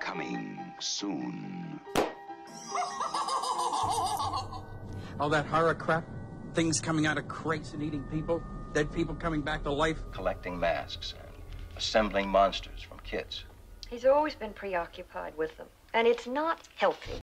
coming soon. All that horror crap, things coming out of crates and eating people, dead people coming back to life. Collecting masks and assembling monsters from kits. He's always been preoccupied with them, and it's not healthy.